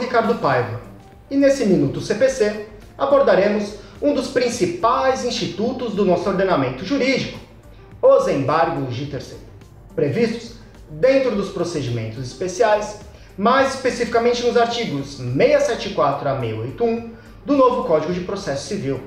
Ricardo Paiva e nesse Minuto CPC abordaremos um dos principais institutos do nosso ordenamento jurídico, os embargos de terceiro, previstos dentro dos procedimentos especiais, mais especificamente nos artigos 674 a 681 do novo Código de Processo Civil.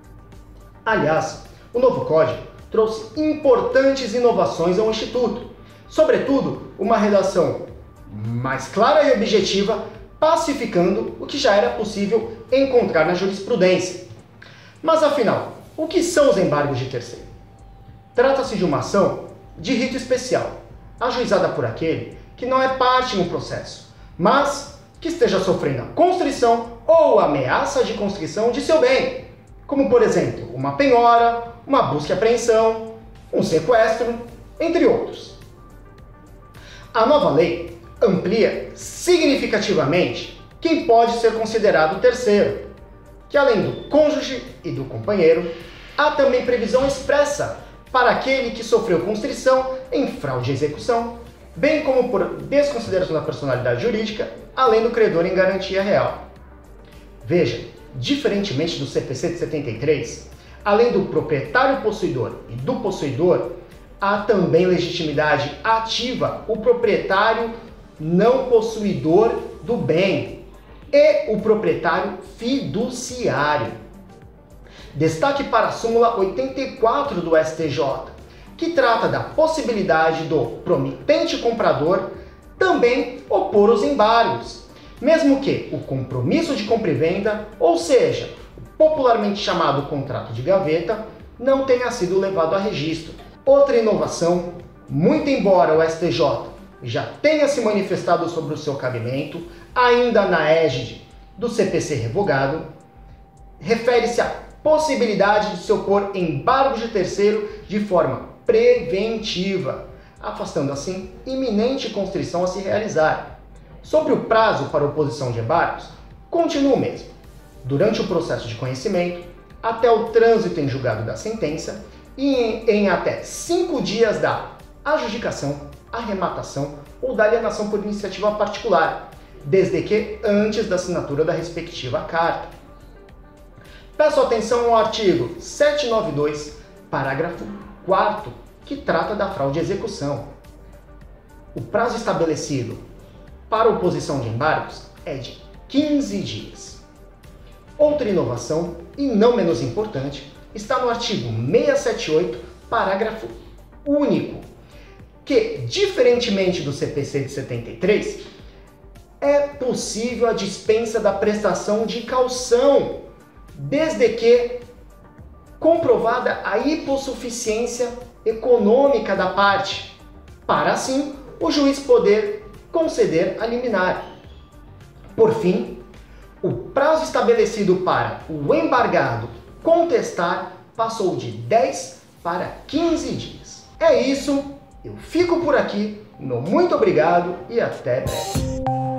Aliás, o novo Código trouxe importantes inovações ao Instituto, sobretudo uma redação mais clara e objetiva, pacificando o que já era possível encontrar na jurisprudência. Mas afinal, o que são os embargos de terceiro? Trata-se de uma ação de rito especial, ajuizada por aquele que não é parte no processo, mas que esteja sofrendo a constrição ou ameaça de constrição de seu bem, como por exemplo, uma penhora, uma busca e apreensão, um sequestro, entre outros. A nova lei amplia significativamente quem pode ser considerado terceiro, que além do cônjuge e do companheiro, há também previsão expressa para aquele que sofreu constrição em fraude à execução, bem como por desconsideração da personalidade jurídica, além do credor em garantia real. Veja, diferentemente do CPC de 73, além do proprietário possuidor e do possuidor, há também legitimidade ativa o proprietário não possuidor do bem e o proprietário fiduciário. Destaque para a súmula 84 do STJ, que trata da possibilidade do promitente comprador também opor os embargos, mesmo que o compromisso de compra e venda, ou seja, o popularmente chamado contrato de gaveta, não tenha sido levado a registro. Outra inovação, muito embora o STJ já tenha se manifestado sobre o seu cabimento, ainda na égide do CPC revogado, refere-se à possibilidade de se opor embargos de terceiro de forma preventiva, afastando assim iminente constrição a se realizar. Sobre o prazo para oposição de embargos, continua o mesmo, durante o processo de conhecimento, até o trânsito em julgado da sentença e em até 5 dias da adjudicação, arrematação ou da alienação por iniciativa particular, desde que antes da assinatura da respectiva carta. Peço atenção ao artigo 792, parágrafo 4º, que trata da fraude à execução. O prazo estabelecido para oposição de embargos é de 15 dias. Outra inovação, e não menos importante, está no artigo 678, parágrafo único, que, diferentemente do CPC de 73, é possível a dispensa da prestação de caução, desde que comprovada a hipossuficiência econômica da parte, para assim o juiz poder conceder a liminar. Por fim, o prazo estabelecido para o embargado contestar passou de 10 para 15 dias. É isso, eu fico por aqui, meu muito obrigado e até breve.